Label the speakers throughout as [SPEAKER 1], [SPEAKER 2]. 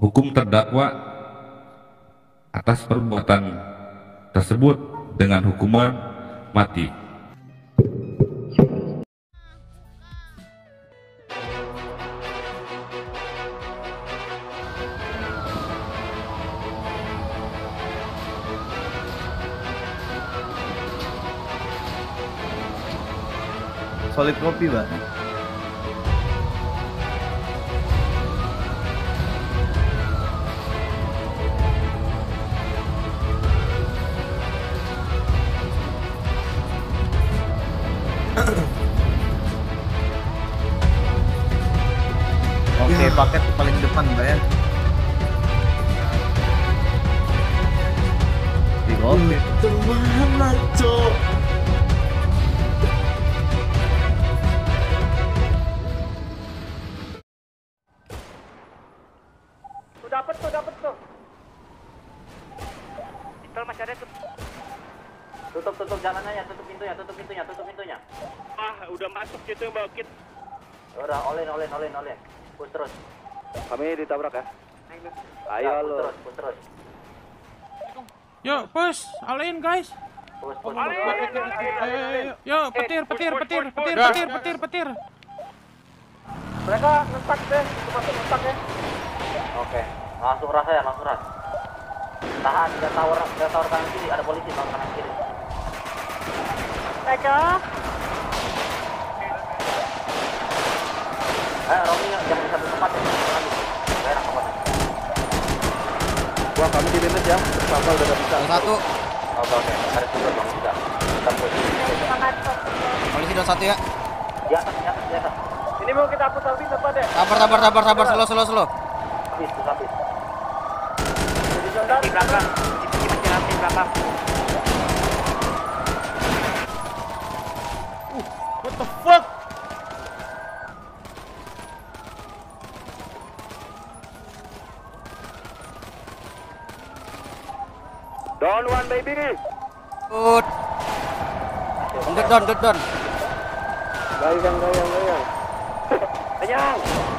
[SPEAKER 1] hukum terdakwa atas perbuatan tersebut dengan hukuman mati.
[SPEAKER 2] Solid kopi, Pak. Oke, paket paling depan, Mbak ya. Di kopi.
[SPEAKER 3] Kemana, Cok?
[SPEAKER 4] Dapat tuh. Pistol masih ada tuh. Tutup jalanannya, tutup pintunya.
[SPEAKER 5] Ah, udah masuk gitu Mbak Kit.
[SPEAKER 4] Udah, olin. Push terus.
[SPEAKER 5] Kami ditabrak ya. Ayo lu.
[SPEAKER 4] Push terus.
[SPEAKER 6] Yuk, push, alin guys.
[SPEAKER 4] Push.
[SPEAKER 6] Yuk, petir.
[SPEAKER 4] Mereka ngestak deh, masuk ngestak ya. Oke, langsung ras. Tahan, dia tower kanan kiri, ada polisi tower kanan kiri. Baca. Romi jangan di satu tempat ya. Enak tempatnya.
[SPEAKER 5] Wah, kami di limit ya. Sampai udah gak bisa.
[SPEAKER 7] Satu.
[SPEAKER 4] Oke. Ada juga bang bisa.
[SPEAKER 7] Polisi 21 ya.
[SPEAKER 4] Di atas.
[SPEAKER 5] Ini mau kita hapus habis apa deh?
[SPEAKER 7] Sabar, slow.
[SPEAKER 4] Habis.
[SPEAKER 5] Di belakang. Di belakang.
[SPEAKER 6] What the fuck?
[SPEAKER 5] Down one baby.
[SPEAKER 7] Good. Get down.
[SPEAKER 5] Gayang. Kenyang.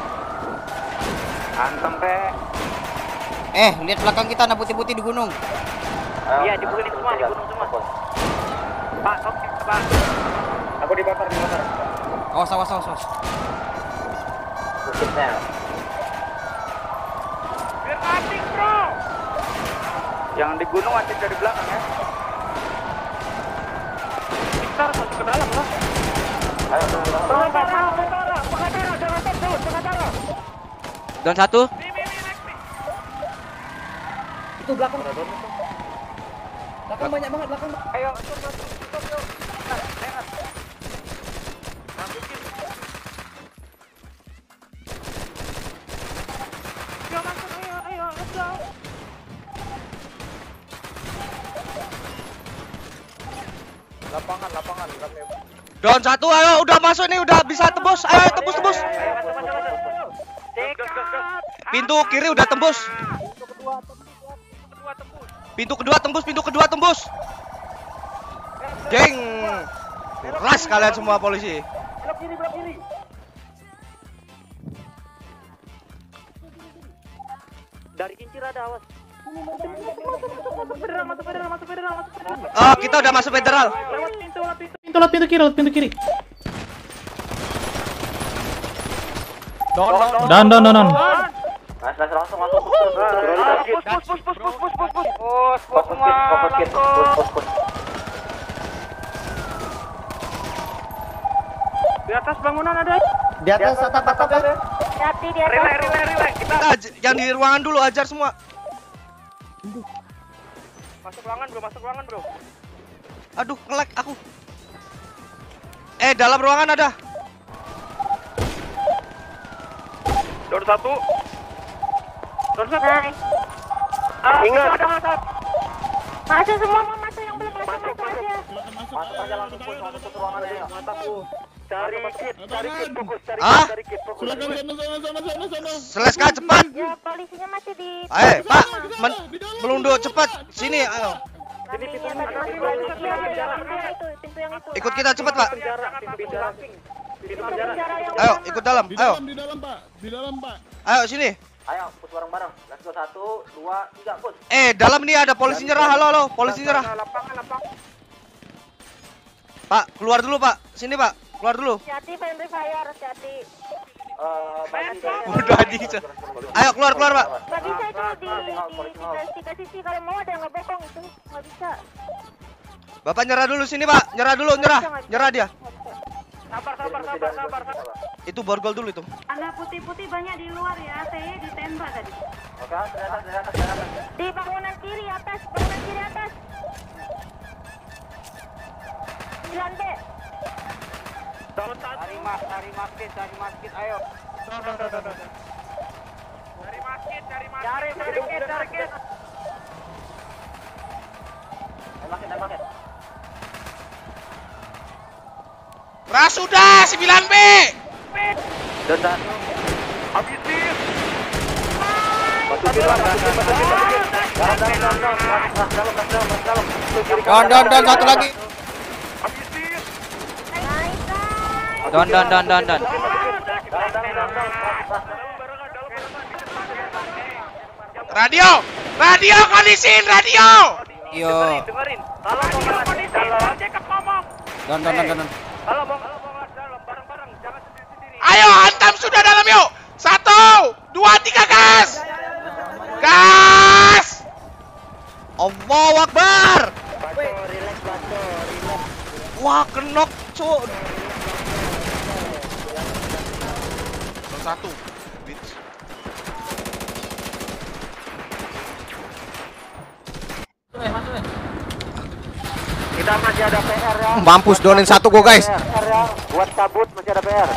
[SPEAKER 5] Antem pe.
[SPEAKER 7] Lihat belakang kita ada putih-putih di gunung.
[SPEAKER 4] Iya, di gunung semua.
[SPEAKER 5] Pak, oke, Pak. Aku dibakar.
[SPEAKER 7] Awas.
[SPEAKER 4] Bukitnya.
[SPEAKER 5] Biar mati, bro. Yang di gunung acik dari belakang ya. Kita harus masuk ke dalam lah.
[SPEAKER 4] Ayo,
[SPEAKER 5] Pengatara, jangan terus, pengatara.
[SPEAKER 7] Down 1.
[SPEAKER 4] itu belakang.
[SPEAKER 5] Belakang banyak banget, belakang. Ayo, masuk, yuk.
[SPEAKER 6] Ayo, let's go.
[SPEAKER 5] Lapangan.
[SPEAKER 7] Down 1, ayo udah masuk nih, udah bisa tembus. Ayo tembus. Pintu kiri udah tembus. Pintu kedua tembus. Geng. Ras kalian semua polisi.
[SPEAKER 5] Belok kiri.
[SPEAKER 4] Dari kincir ada awas.
[SPEAKER 5] Masuk federal.
[SPEAKER 7] Oh, kita udah masuk federal.
[SPEAKER 5] Lewat pintu.
[SPEAKER 6] Pintu kiri.
[SPEAKER 5] Down.
[SPEAKER 4] Nice, langsung masuk.
[SPEAKER 5] Push semua.
[SPEAKER 4] Push.
[SPEAKER 5] Di atas bangunan ada.
[SPEAKER 2] Di atas atap ya.
[SPEAKER 5] Hati di atas. Relay. Kita
[SPEAKER 7] Yang di ruangan dulu ajar semua.
[SPEAKER 5] masuk ruangan, bro.
[SPEAKER 7] Aduh, nge-lag aku. Dalam ruangan ada.
[SPEAKER 5] Door 1.
[SPEAKER 4] Ingat.
[SPEAKER 5] Masuk semua, masuk yang belum masuk aja.
[SPEAKER 4] Masuk aja langsung masuk ke ruangan ya. Mataku. Cari kit, fokus.
[SPEAKER 7] Selesai cepat.
[SPEAKER 5] Ya, polisinya masih di.
[SPEAKER 7] Pak, melunduk cepat. Sini, ayo.
[SPEAKER 5] Ini pintu yang itu.
[SPEAKER 7] Ikut kita cepat, Pak.
[SPEAKER 5] Pintu penjara yang
[SPEAKER 7] Ayo, ikut dalam. Ayo.
[SPEAKER 3] Di dalam, Pak.
[SPEAKER 7] Ayo sini.
[SPEAKER 4] Ayo, push bareng-bareng. Let's go 1, 2, 3, push.
[SPEAKER 7] Dalam nih ada polisi nyerah. Halo, polisi nyerah. Pak, keluar dulu, Pak. Sini, Pak. Keluar dulu.
[SPEAKER 8] Hati-hati friendly fire, hati-hati.
[SPEAKER 7] Udah di. Ayo keluar, Pak.
[SPEAKER 8] Gak bisa itu di tiga sisi, kalau mau ada yang ngebokong itu. Gak bisa.
[SPEAKER 7] Bapak nyerah dulu sini, Pak. Nyerah dulu, nyerah dia.
[SPEAKER 5] Sabar.
[SPEAKER 7] Itu borgol dulu itu.
[SPEAKER 8] Ada putih-putih banyak di luar ya, saya ditembak tadi.
[SPEAKER 4] Oke,
[SPEAKER 8] Di bangunan kiri atas. 9B.
[SPEAKER 5] Cari masjid, ayo. Cari masjid.
[SPEAKER 4] Tembakin.
[SPEAKER 7] Ras sudah 9B.
[SPEAKER 4] Dan
[SPEAKER 5] Habisin.
[SPEAKER 7] Don satu lagi.
[SPEAKER 5] Habisin.
[SPEAKER 7] Don. Radio kondisiin radio. Yo.
[SPEAKER 5] Dengerin. Kalau mau kondisi, cek ngomong.
[SPEAKER 7] Don.
[SPEAKER 5] Kalau mau dalam bareng-bareng, jangan sendiri-sendiri.
[SPEAKER 7] Ayo hantam sudah dalam yuk. 1, 2, 3 gas. Gas. Allahu Akbar. Wah, kenok, cuk. 1.
[SPEAKER 4] kita masih ada PR ya.
[SPEAKER 7] Mampus donin 1 gua, guys.
[SPEAKER 4] PR ya. Buat kabut masih ada PR.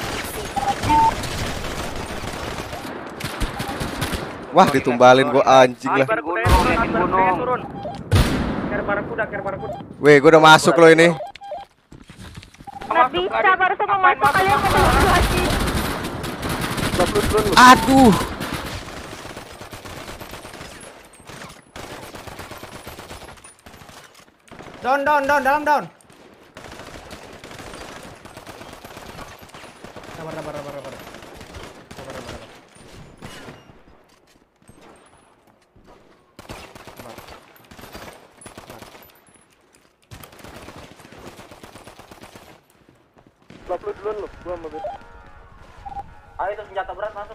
[SPEAKER 7] Wah, ditumbalin gua anjing lah.
[SPEAKER 5] Gunung.
[SPEAKER 7] Weh, gua udah masuk loh ini.
[SPEAKER 8] Gak bisa, baru sama masuk kalian ngomong hati.
[SPEAKER 7] Aduh.
[SPEAKER 6] Down, dalam down. Sabar.
[SPEAKER 4] Ayo itu senjata berat masuk.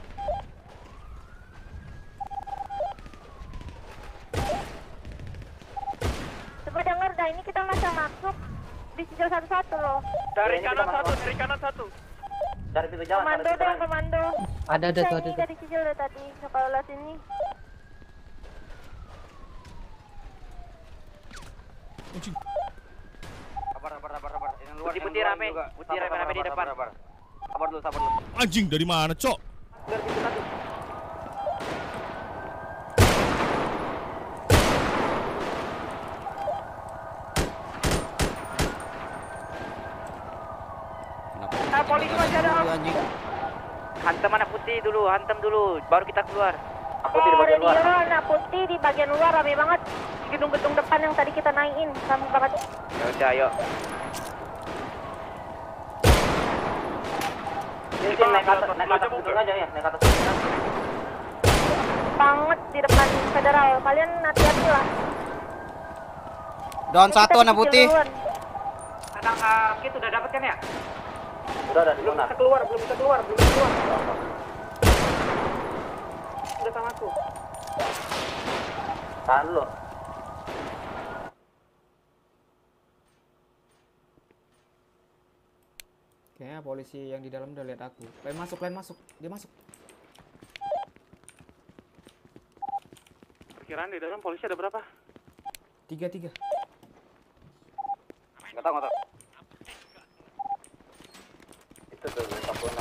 [SPEAKER 8] Coba denger dah, ini kita masih masuk di sijil satu-satu loh.
[SPEAKER 5] Dari kanan satu.
[SPEAKER 4] Cari pintu jalan.
[SPEAKER 8] Komando.
[SPEAKER 9] Ada tuh.
[SPEAKER 8] Dari sijil dari tadi, kalau lewat sini.
[SPEAKER 5] Sabar. Yang luar putih rame di depan. Sabar dulu.
[SPEAKER 3] Anjing dari mana, Cok?
[SPEAKER 5] Polisi masih ada. Hantam anak putih dulu, baru kita keluar.
[SPEAKER 4] Putih di bagian luar.
[SPEAKER 8] Anak putih di bagian luar rame banget. Gedung-gedung depan yang tadi kita naikin, rame banget.
[SPEAKER 5] Ya udah, ayo.
[SPEAKER 4] Naik atas gedung aja ya, naik atas gedung.
[SPEAKER 8] Banget di depan federal, kalian hati-hati lah.
[SPEAKER 7] Don 1 anak putih.
[SPEAKER 5] Anak kita udah dapat kan ya?
[SPEAKER 4] Udah ada di zona.
[SPEAKER 5] Belum bisa keluar. Udah sama aku.
[SPEAKER 4] Tahan dulu.
[SPEAKER 6] Kayaknya polisi yang di dalam udah lihat aku. Lain masuk. Dia masuk.
[SPEAKER 5] Perkiraan di dalam polisi ada berapa?
[SPEAKER 6] 3.
[SPEAKER 4] Nggak tahu. Itu tuh 46.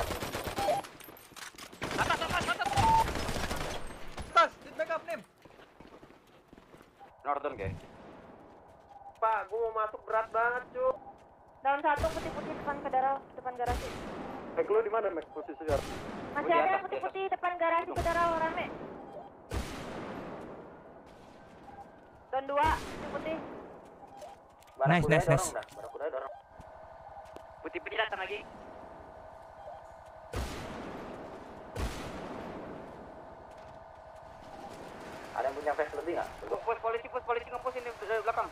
[SPEAKER 5] Atas, backup nim.
[SPEAKER 4] Northern kayak.
[SPEAKER 5] Pak, gua mau masuk berat banget, Cuk.
[SPEAKER 8] Daun 1 putih-putih depan federal, depan garasi.
[SPEAKER 5] Lu di mana, Max? Posisinya?
[SPEAKER 8] Masih ada yang putih-putih depan garasi federal rame. Daun 2 putih.
[SPEAKER 6] Nice.
[SPEAKER 4] Barakuda dorong.
[SPEAKER 5] Putih-putih datang lagi.
[SPEAKER 8] 9
[SPEAKER 4] punya face lebih nggak?
[SPEAKER 5] Pos polisi ngepus ini dari belakang.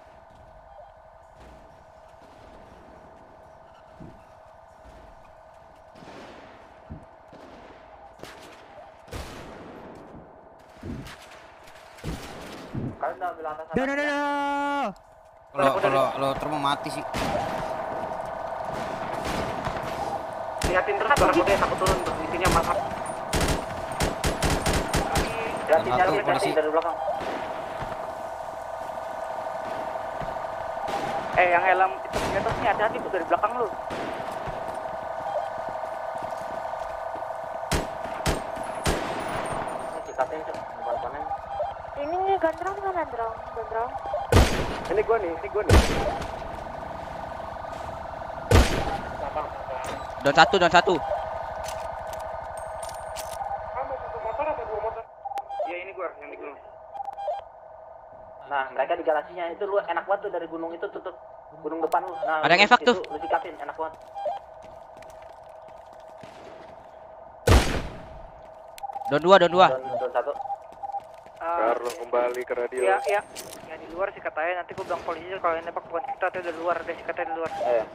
[SPEAKER 4] Kalian udah ambil atas.
[SPEAKER 7] Kalau termau mati sih.
[SPEAKER 5] Lihatin terus barang putih takut turun tuh. Isinya masak.
[SPEAKER 4] Ganti dari belakang.
[SPEAKER 5] Yang helm itu di atas nih, hati-hati tuh dari belakang lu.
[SPEAKER 8] Ini Gandrang kan Gandrang.
[SPEAKER 5] Ini gua nih.
[SPEAKER 7] Don satu.
[SPEAKER 5] Iya ini gua yang di gunung.
[SPEAKER 4] Nah, mereka di garasinya itu lu enak banget tuh dari gunung itu tutup gunung depan lu. Nah,
[SPEAKER 7] Ada yang efek tuh.
[SPEAKER 4] Lu sikapin enak banget.
[SPEAKER 7] Don 2.
[SPEAKER 4] Don 1.
[SPEAKER 9] Carlo kembali ke radio.
[SPEAKER 5] Iya. Ya di luar sih katanya, nanti gua bilang polisi kalau yang nembak bukan kita tuh di luar, deh sih katanya di luar.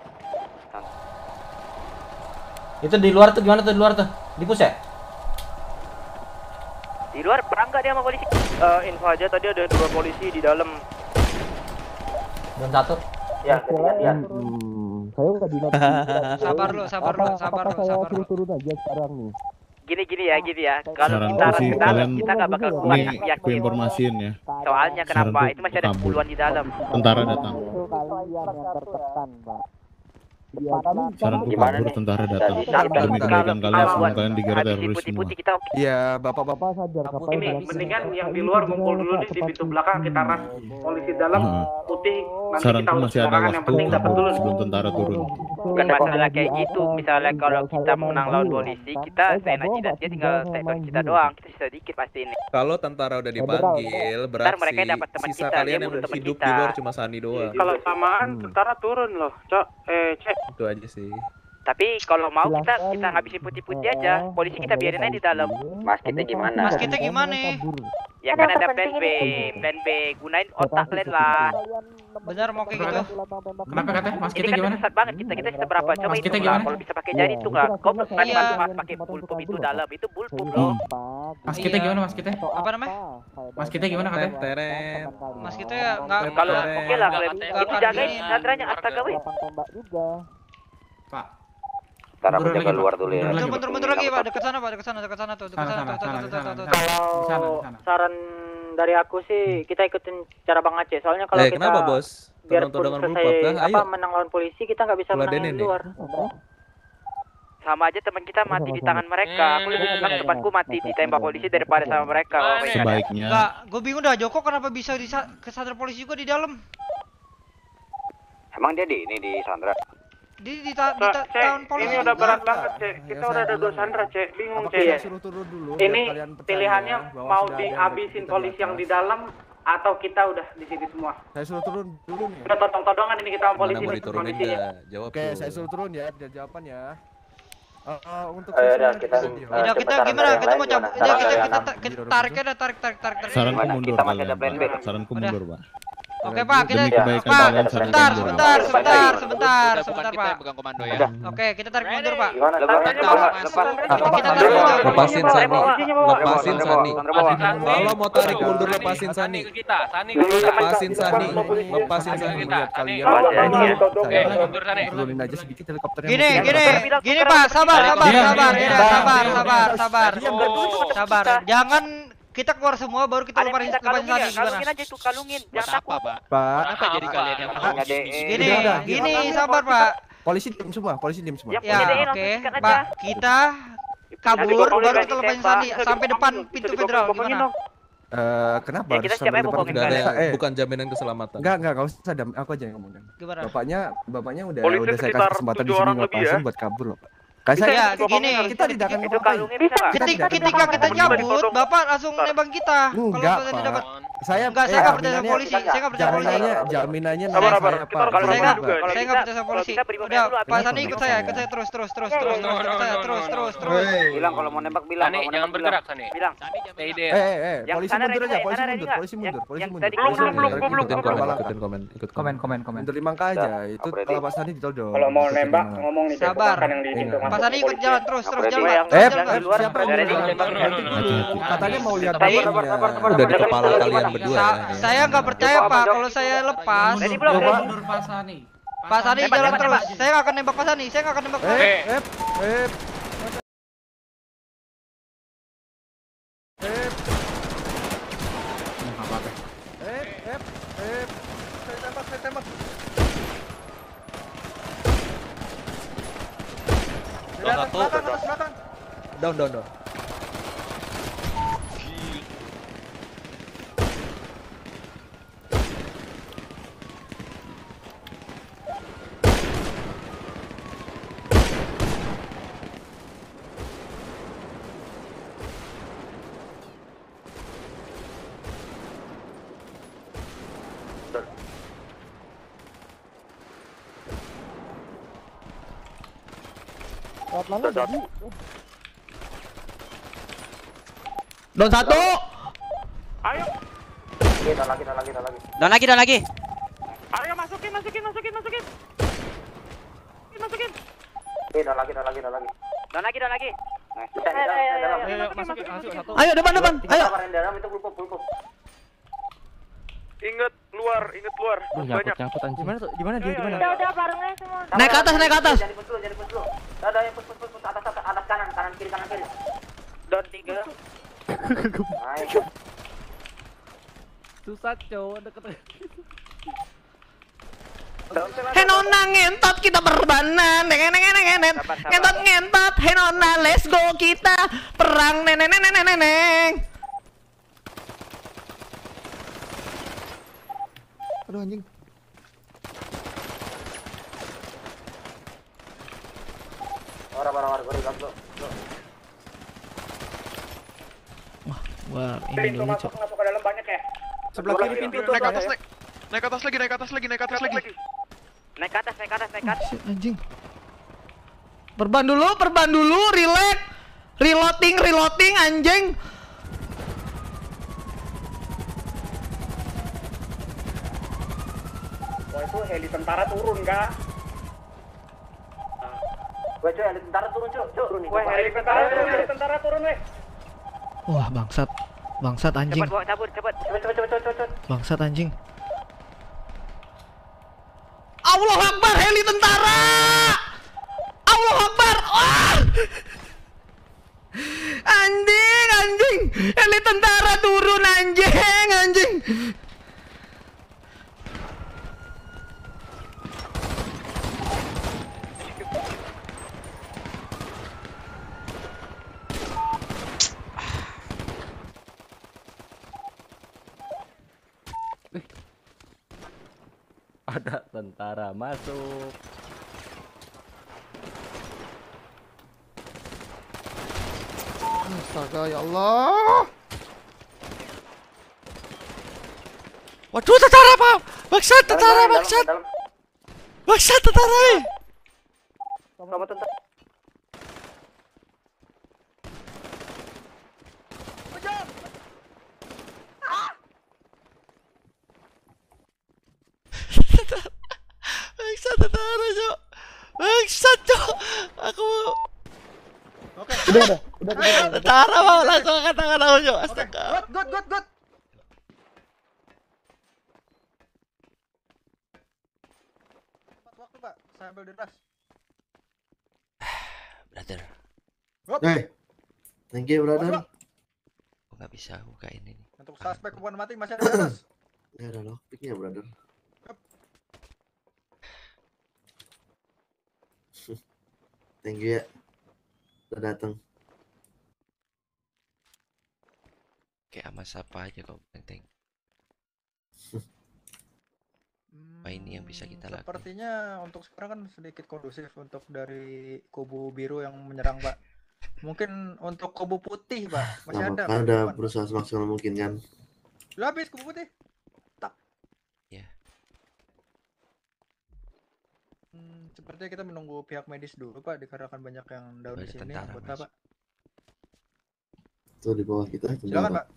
[SPEAKER 10] Itu di luar tuh gimana tuh di luar tuh? Di pus ya?
[SPEAKER 5] Di luar perang nggak dia sama polisi? Info aja tadi ada 2 polisi di dalam.
[SPEAKER 10] Dan 1.
[SPEAKER 4] Ya, ketiga dia.
[SPEAKER 9] Saya udah di
[SPEAKER 6] Sabar lu.
[SPEAKER 9] turun aja sekarang nih.
[SPEAKER 5] Gini ya. Kalau
[SPEAKER 9] Saran
[SPEAKER 5] kita
[SPEAKER 9] sih,
[SPEAKER 5] ke dalam,
[SPEAKER 9] kalian
[SPEAKER 5] kita nggak bakal kuat
[SPEAKER 9] nih ku
[SPEAKER 5] yakin.
[SPEAKER 9] informasiin ya.
[SPEAKER 5] Soalnya kenapa?
[SPEAKER 9] Saran
[SPEAKER 5] Itu masih ada
[SPEAKER 9] kabur.
[SPEAKER 5] 10-an di dalam.
[SPEAKER 9] Tentara datang. Saranku kabur, tentara datang. Demi kebaikan kalian semua, kalian digeret teroris semua.
[SPEAKER 5] Kita
[SPEAKER 2] Iya, bapak-bapak sadar kapan
[SPEAKER 5] mendingan yang di luar ngumpul dulu nih di pintu belakang, kita ras polisi dalam putih. Nanti
[SPEAKER 9] Saranku
[SPEAKER 5] kita
[SPEAKER 9] masih ada waktu kabur sebelum tentara turun.
[SPEAKER 5] Bukan masalah kayak gitu. Misalnya kalau kita menang lawan polisi, kita seenak jidatnya tinggal statement kita doang. Kita sisa dikit pasti ini.
[SPEAKER 11] Kalau tentara udah dipanggil,
[SPEAKER 5] Ntar mereka
[SPEAKER 11] berarti
[SPEAKER 5] dapat teman
[SPEAKER 11] sisa
[SPEAKER 5] kita,
[SPEAKER 11] kalian
[SPEAKER 5] dia
[SPEAKER 11] yang
[SPEAKER 5] butuh teman
[SPEAKER 11] hidup
[SPEAKER 5] kita.
[SPEAKER 11] di luar cuma Sani doang.
[SPEAKER 5] Kalau samaan tentara turun loh, cek.
[SPEAKER 11] Itu aja sih.
[SPEAKER 5] Tapi kalau mau kita ngabisin putih-putih aja. Polisi kita biarin aja di dalam.
[SPEAKER 4] Mas kita gimana?
[SPEAKER 5] Ya kan ada
[SPEAKER 8] Kenapa
[SPEAKER 5] plan B.
[SPEAKER 8] penting
[SPEAKER 5] Plan B gunain otak kalian lah.
[SPEAKER 6] Benar mau kayak gitu.
[SPEAKER 3] Kenapa katanya? Mas
[SPEAKER 5] Ini
[SPEAKER 3] kita
[SPEAKER 5] kan
[SPEAKER 3] gimana?
[SPEAKER 5] sesat banget kita bisa berapa? Coba
[SPEAKER 3] Mas,
[SPEAKER 5] itu
[SPEAKER 3] kita
[SPEAKER 5] lah.
[SPEAKER 3] gimana?
[SPEAKER 5] Kalau bisa pakai jari itu lah. Kau kan
[SPEAKER 6] Iya.
[SPEAKER 5] bantu Mas pakai bulpum itu dalam. Itu bulpum loh.
[SPEAKER 3] Mas kita gimana mas kita?
[SPEAKER 6] Apa namanya?
[SPEAKER 3] Mas kita gimana katanya?
[SPEAKER 11] Teren.
[SPEAKER 6] Mas kita ya nggak
[SPEAKER 5] Kalau oke lah kalian.
[SPEAKER 6] Nggak
[SPEAKER 5] Itu
[SPEAKER 6] akan
[SPEAKER 5] jagain
[SPEAKER 6] ini.
[SPEAKER 5] sandranya astaga weh.
[SPEAKER 3] Pak.
[SPEAKER 4] Ntar aku
[SPEAKER 3] Mundur
[SPEAKER 4] jaga
[SPEAKER 3] lagi,
[SPEAKER 4] luar
[SPEAKER 3] Pak.
[SPEAKER 4] dulu ya.
[SPEAKER 3] Mundur lagi, Pak.
[SPEAKER 6] Mundur lagi Pak, dekat sana Pak, dekat sana tuh,
[SPEAKER 3] Sana.
[SPEAKER 6] tuh, tuh.
[SPEAKER 3] Di sana.
[SPEAKER 5] Saran dari aku sih kita ikutin cara Bang Aceh. Soalnya kalau kita
[SPEAKER 11] Kenapa bos?
[SPEAKER 5] biarpun
[SPEAKER 11] Tolong-tolongan
[SPEAKER 5] selesai
[SPEAKER 11] berubah kah? Ayo.
[SPEAKER 5] menang lawan polisi kita nggak bisa menang
[SPEAKER 11] Ladenin
[SPEAKER 5] di
[SPEAKER 11] nih.
[SPEAKER 5] luar. Sama aja teman kita mati di tangan mereka. Aku lebih senang temanku mati ditembak polisi daripada sama mereka.
[SPEAKER 9] Sebaiknya
[SPEAKER 6] Enggak, gue bingung dah Joko kenapa bisa kesandra polisi juga di dalam.
[SPEAKER 4] Emang dia di Sandra.
[SPEAKER 6] Di tahun polisi.
[SPEAKER 5] Ini udah berat banget, Cek. Kita udah ada 2 sandra, Cek. Bingung, Cek.
[SPEAKER 2] suruh turun dulu?
[SPEAKER 5] Ini pilihannya mau dihabisin polisi yang di dalam atau kita udah di sini semua.
[SPEAKER 2] Saya suruh turun dulu nih.
[SPEAKER 5] Udah todong-todongan ini kita sama
[SPEAKER 11] Mana
[SPEAKER 5] polisi.
[SPEAKER 11] mau diturunin
[SPEAKER 5] Kondisinya.
[SPEAKER 11] dah? Jawab
[SPEAKER 2] Oke,
[SPEAKER 11] dulu.
[SPEAKER 2] saya suruh turun ya, biar jawaban ya. Untuk
[SPEAKER 4] Ayo,
[SPEAKER 2] session
[SPEAKER 4] kita
[SPEAKER 2] nanti
[SPEAKER 6] Udah
[SPEAKER 4] Cepat
[SPEAKER 6] kita
[SPEAKER 4] saran
[SPEAKER 6] gimana?
[SPEAKER 4] dari
[SPEAKER 6] Kita
[SPEAKER 4] yang
[SPEAKER 6] mau
[SPEAKER 4] lain
[SPEAKER 6] cabut.
[SPEAKER 4] gimana?
[SPEAKER 6] Udah
[SPEAKER 4] Saran
[SPEAKER 6] kita
[SPEAKER 4] dari
[SPEAKER 6] tarik aja, tarik.
[SPEAKER 9] saranku
[SPEAKER 4] Gimana?
[SPEAKER 9] mundur
[SPEAKER 4] Kita masih
[SPEAKER 9] kalian,
[SPEAKER 4] ada plan B.
[SPEAKER 9] Pak. Saranku mundur, Pak.
[SPEAKER 6] Oke Pak, kita
[SPEAKER 9] Demi kebaikan
[SPEAKER 6] Pak,
[SPEAKER 9] kalian,
[SPEAKER 6] sebentar,
[SPEAKER 9] saranku mundur.
[SPEAKER 6] sebentar Pak.
[SPEAKER 7] pegang komando ya.
[SPEAKER 6] Oke, kita tarik mundur Pak.
[SPEAKER 4] Gimana?
[SPEAKER 6] Kita tarik mundur.
[SPEAKER 11] Lepasin Sani. Lepasin Sani.
[SPEAKER 4] Kalau
[SPEAKER 11] Kalau mau tarik mundur lepasin Sani. Lepasin Sani. Lepasin Sani.
[SPEAKER 2] lihat kalian. Turunin aja sedikit helikopternya.
[SPEAKER 6] Gini Pak, sabar. Jangan kita keluar semua baru kita lepasin Sani gimana?
[SPEAKER 5] Kalungin aja itu, kalungin. Jangan takut.
[SPEAKER 2] Pak,
[SPEAKER 11] Kenapa jadi kalian yang
[SPEAKER 6] Gini, sabar Pak.
[SPEAKER 2] polisi diam semua.
[SPEAKER 6] Ya, oke. Pak, kita kabur baru kita lepasin Sani sampai depan pintu federal gimana?
[SPEAKER 2] Kenapa
[SPEAKER 5] Ya, kita
[SPEAKER 2] harus
[SPEAKER 5] siap
[SPEAKER 2] sampai
[SPEAKER 5] ya,
[SPEAKER 2] depan
[SPEAKER 5] pokoknya.
[SPEAKER 11] Nggak ada
[SPEAKER 2] kita?
[SPEAKER 11] yang bukan jaminan keselamatan.
[SPEAKER 2] Enggak usah, aku aja yang ngomong.
[SPEAKER 6] Gimana?
[SPEAKER 2] Bapaknya udah
[SPEAKER 5] Polisi
[SPEAKER 2] saya
[SPEAKER 5] sekitar
[SPEAKER 2] kasih kesempatan di
[SPEAKER 5] 7
[SPEAKER 2] sini
[SPEAKER 5] orang lebih
[SPEAKER 2] ngelepasin
[SPEAKER 5] ya.
[SPEAKER 2] buat kabur loh, Pak. Kayak
[SPEAKER 6] Ya,
[SPEAKER 2] saya
[SPEAKER 6] gini.
[SPEAKER 2] kita tidak akan
[SPEAKER 5] Itu
[SPEAKER 2] ngapain.
[SPEAKER 5] kalungin bisa nggak?
[SPEAKER 6] Ketika kita cabut, Bapak langsung nembak kita. Kalau
[SPEAKER 2] Enggak,
[SPEAKER 6] tadi
[SPEAKER 2] Pak.
[SPEAKER 6] dapat
[SPEAKER 2] Saya
[SPEAKER 6] Enggak, saya nggak percaya sama polisi. Saya nggak percaya sama polisi.
[SPEAKER 2] Jaminannya
[SPEAKER 6] Saya
[SPEAKER 2] saya,
[SPEAKER 6] nggak,
[SPEAKER 2] Pak.
[SPEAKER 6] saya nggak percaya sama polisi. Udah, Pak Sani ikut saya terus terus.
[SPEAKER 4] Bilang kalau mau nembak bilang.
[SPEAKER 7] Sani, jangan bergerak Sani.
[SPEAKER 4] Bilang.
[SPEAKER 2] Polisi mundur aja, polisi mundur.
[SPEAKER 3] Komen.
[SPEAKER 2] Mundur 5K aja. Itu kalau Pak Sani ditodong.
[SPEAKER 10] Kalau mau nembak ngomong nih.
[SPEAKER 6] Sabar.
[SPEAKER 10] Yang di pintu
[SPEAKER 6] Pak
[SPEAKER 10] masuk
[SPEAKER 6] Sani ikut
[SPEAKER 10] polisi.
[SPEAKER 6] jalan terus jalan.
[SPEAKER 2] Siapa yang katanya mau lihat
[SPEAKER 11] Udah di kepala kalian berdua ya.
[SPEAKER 6] Saya nggak percaya Pak, kalau saya lepas.
[SPEAKER 3] Mundur Pak Sani.
[SPEAKER 6] Pak Sani jalan terus. Saya nggak akan nembak Pak Sani. Saya nggak akan nembak Pak Sani.
[SPEAKER 2] Saya tembak. Belakang.
[SPEAKER 11] Down.
[SPEAKER 3] Don 1.
[SPEAKER 4] Ayo. Kita lagi.
[SPEAKER 5] Down lagi.
[SPEAKER 4] Ayo masukin. Masukin. Down lagi.
[SPEAKER 3] Ayo depan. Ayo.
[SPEAKER 4] Dalam itu pulpo.
[SPEAKER 2] Ingat luar. Banyak.
[SPEAKER 3] Di mana dia?
[SPEAKER 8] Udah barengnya semua.
[SPEAKER 3] Naik ke atas.
[SPEAKER 4] Jadi pus dulu. Ada yang pus atas kanan kiri. Down 3. Ayo.
[SPEAKER 2] Susah cowok deket.
[SPEAKER 3] Henona ngentot kita berbanan. Ngentot. Henona let's go kita perang neneng. Aduh anjing.
[SPEAKER 4] Orang gori lo.
[SPEAKER 3] Wah, ini dulu, Cok.
[SPEAKER 10] Masuk ke dalam banyak ya.
[SPEAKER 2] Sebelah kiri pintu tuh.
[SPEAKER 7] Naik atas lagi.
[SPEAKER 3] Naik atas. Shit, anjing. Perban dulu, relax. Reloading anjing.
[SPEAKER 10] Wah itu heli tentara turun kak.
[SPEAKER 4] Weh cuy, heli tentara turun cuy.
[SPEAKER 10] Wah heli tentara turun weh.
[SPEAKER 3] Wah, bangsat anjing.
[SPEAKER 4] Cepet.
[SPEAKER 3] Bangsat anjing. Allah Akbar, heli tentara. Allah Akbar. Wah. Anjing. Heli tentara turun anjing.
[SPEAKER 2] Ada tentara masuk.
[SPEAKER 3] Astaga ya Allah.
[SPEAKER 7] Waduh, tentara Pak. Bangsat tentara. Bangsat tentara.
[SPEAKER 4] Sama tentara.
[SPEAKER 7] Bangsat, Cok. Aku
[SPEAKER 3] Oke, udah.
[SPEAKER 7] tentara mau langsung angkat tangan aku, Cok. Astaga.
[SPEAKER 2] Good. Waktu, Pak. Saya ambil di tas.
[SPEAKER 7] Brother,
[SPEAKER 9] Thank you, brother.
[SPEAKER 7] aku nggak bisa buka ini nih.
[SPEAKER 2] Untuk suspek hukuman mati masih ada di atas.
[SPEAKER 9] Ya ada lockpicknya, brother. Thank you ya. Udah datang.
[SPEAKER 7] Kayak sama siapa aja kok penting. Apa ini yang bisa kita lakukan?
[SPEAKER 2] Sepertinya untuk sekarang kan sedikit kondusif untuk dari kubu biru yang menyerang, Pak. Mungkin untuk kubu putih, Pak, masih ada.
[SPEAKER 9] Ada berusaha semaksimal mungkin kan.
[SPEAKER 2] Lu habis kubu putih. Tak.
[SPEAKER 12] Ya.
[SPEAKER 2] Sepertinya kita menunggu pihak medis dulu Pak, dikarenakan banyak yang down di sini. Anggota Pak.
[SPEAKER 13] Tuh di bawah kita.
[SPEAKER 2] Silakan Pak.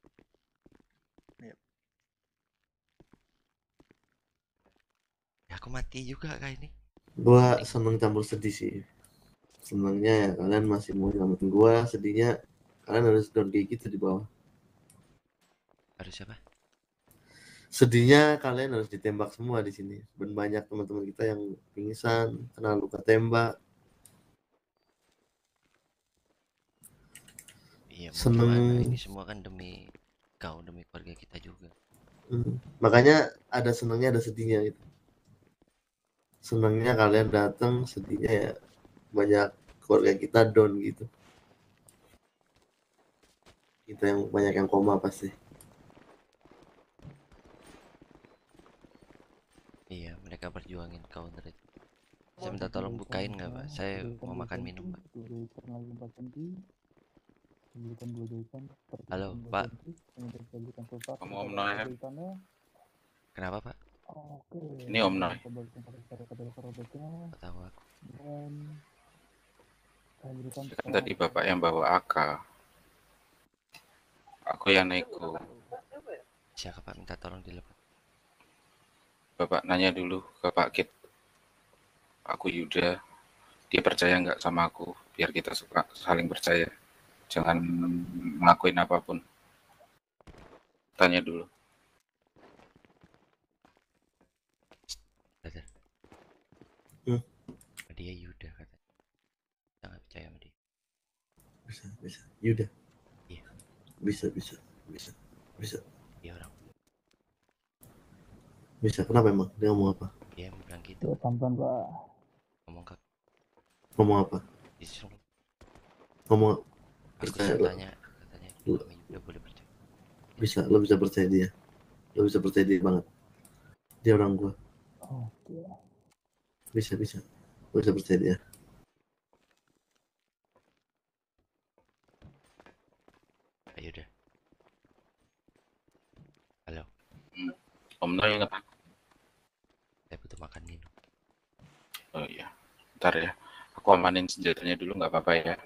[SPEAKER 12] Ya aku mati juga kayak ini.
[SPEAKER 13] Gua seneng campur sedih sih. Senangnya ya kalian masih mau nyelamatin gua, sedihnya kalian harus down kayak gitu di bawah.
[SPEAKER 12] Harus siapa?
[SPEAKER 13] Sedihnya kalian harus ditembak semua di sini. Dan banyak teman-teman kita yang pingsan, kena luka tembak.
[SPEAKER 12] Iya,
[SPEAKER 13] Seneng.
[SPEAKER 12] ini semua kan demi kau, demi keluarga kita juga.
[SPEAKER 13] Makanya ada senangnya, ada sedihnya gitu. Senangnya kalian datang, sedihnya ya banyak keluarga kita down gitu. Kita yang banyak yang koma pasti.
[SPEAKER 12] Iya, mereka berjuangin counter itu. Saya minta tolong bukain nggak Pak? Saya mau makan minum Pak. Halo Pak.
[SPEAKER 1] Om Noel.
[SPEAKER 12] Kenapa Pak?
[SPEAKER 1] Ini Om Noel.
[SPEAKER 12] Tahu aku.
[SPEAKER 1] Kan tadi Bapak yang bawa AK. Aku yang nego.
[SPEAKER 12] Siapa Pak minta tolong dilepas?
[SPEAKER 1] Bapak nanya dulu ke Pak Kit. Aku Yuda. Dia percaya nggak sama aku? Biar kita suka saling percaya. Jangan ngelakuin apapun. Tanya dulu.
[SPEAKER 12] Brother. Dia Yuda katanya. Jangan percaya sama dia.
[SPEAKER 13] Bisa. Yuda.
[SPEAKER 12] Iya.
[SPEAKER 13] Bisa.
[SPEAKER 12] Dia orang.
[SPEAKER 13] Bisa. Kenapa emang? Dia ngomong apa?
[SPEAKER 12] Dia bilang gitu.
[SPEAKER 10] Pelan-pelan Pak.
[SPEAKER 13] Ngomong apa?
[SPEAKER 12] Disuruh.
[SPEAKER 13] Ngomong.
[SPEAKER 12] Aku
[SPEAKER 13] Percaya
[SPEAKER 12] katanya udah boleh percaya.
[SPEAKER 13] Bisa, lo bisa percaya dia. Lo bisa percaya dia banget. Dia orang gua.
[SPEAKER 10] Oke.
[SPEAKER 13] Bisa. Lo bisa percaya dia.
[SPEAKER 12] Ayo udah. Halo.
[SPEAKER 1] Om Noel nggak?
[SPEAKER 12] Saya butuh makan minum.
[SPEAKER 1] Oh iya. Ntar ya. Aku amanin senjatanya dulu nggak apa-apa ya.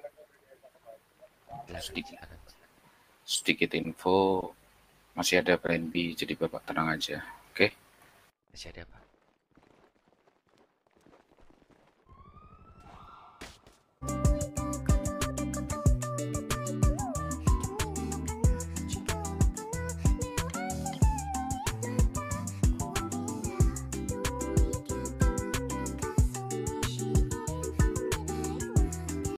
[SPEAKER 1] Sedikit info. Masih ada plan B, jadi Bapak tenang aja. Oke?
[SPEAKER 12] Masih ada apa?